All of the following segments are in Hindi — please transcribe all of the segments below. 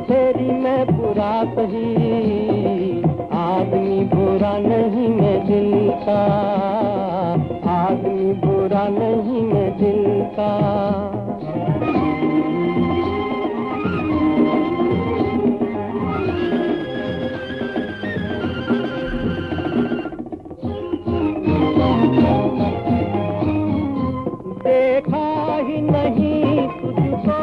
तेरी मैं बुरा सही, आदमी बुरा नहीं मैं दिल का, आदमी बुरा नहीं मैं दिल का। देखा ही नहीं तुझको,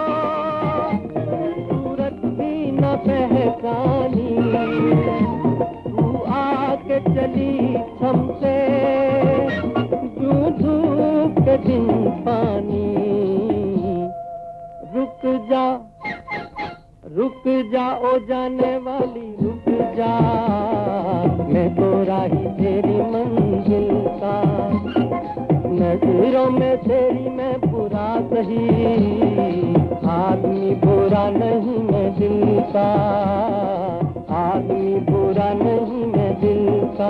सूरत भी न पहचानी, तू आके चली हमसे यूं धूप के दिन पानी। रुक जा ओ जाने वाली रुक जा, मैं तो राही तेरी मंजिल का। नजरों में तेरी मैं बुरा सही, आदमी बुरा नहीं मैं दिल का, आदमी बुरा नहीं मैं दिल का।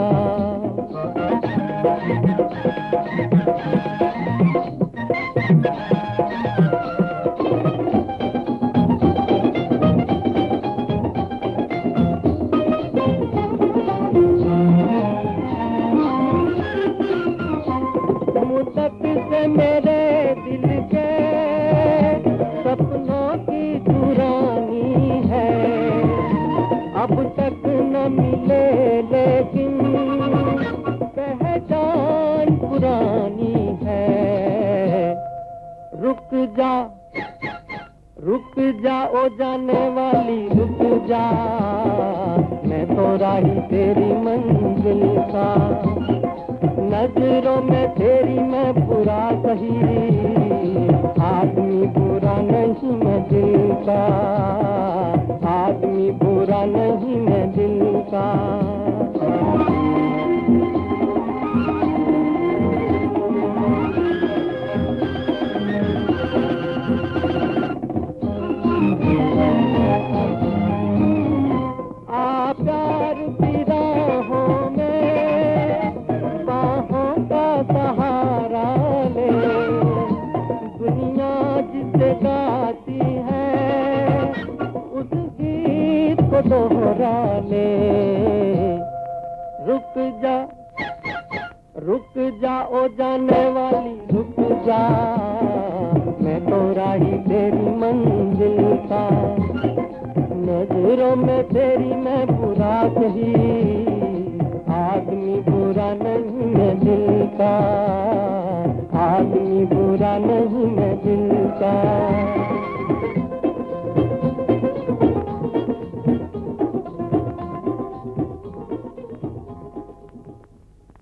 मुद्दत से मेरे दिल के सपनों की दुरानी है, अब तक न मिले लेकिन पहचान पुरानी है। रुक जा ओ जाने वाली रुक जा, मैं तो राही तेरी मंजिल का। नजरों में तेरी मैं बुरा सही, आदमी बुरा नहीं मैं दिल का, आदमी बुरा नहीं मैं दिल का। आ प्यार की राहों में बाहों का सहारा ले, दुनिया जिसे गाती है उस गीत को दोहरा ले। रुक जा ओ जाने वाली रुक जा, मैं तो राही तेरी मंजिल का। नजरों में तेरी मैं बुरा सही, आदमी बुरा नहीं मैं दिल का, आदमी बुरा नहीं मैं दिल का।